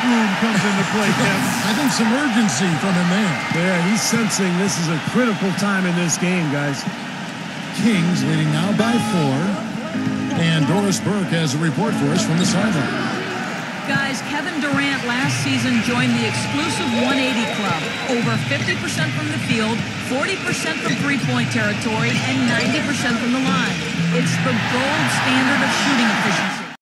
room comes into play, Kevin. I think some urgency from him there. Yeah, he's sensing this is a critical time in this game, guys. Kings leading now by 4. And Doris Burke has a report for us from the sideline. Guys, Kevin Durant last season joined the exclusive 180 club. Over 50% from the field, 40% from three-point territory, and 90% from the line. It's the gold standard of shooting efficiency.